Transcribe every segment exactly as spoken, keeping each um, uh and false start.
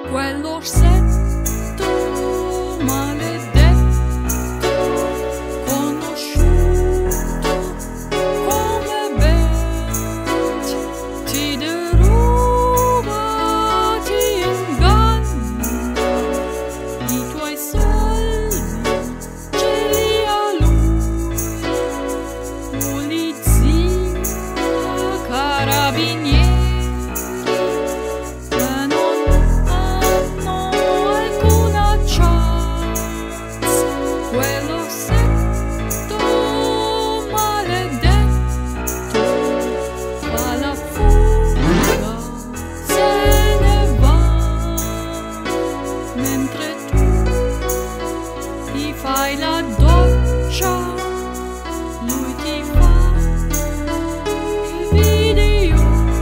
quell'orsetto maledetto, conosciuto come Bert, ti deruba, ti inganna, i tuoi soldi ce li ha lui. Polizia, carabinieri, quell'orsetto maledetto fa la fuga, se ne va, mentre tu ti fai la doccia, lui ti fa il video,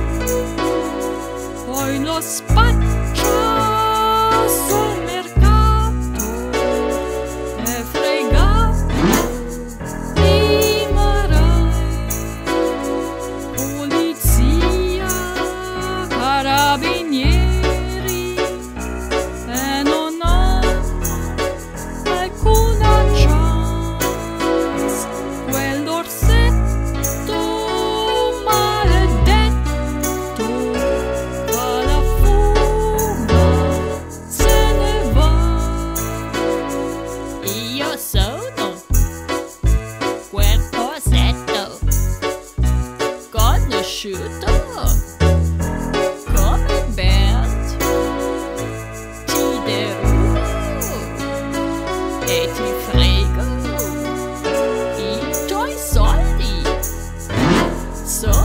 poi lo spaccia sul mercato. Carabinieri, e non ha alcuna chance, quell'orsetto maledetto fa la fuga, se ne va. Io sono quel orsetto conosciuto come Bert, ti derubo e ti frego i tuoi soldi. So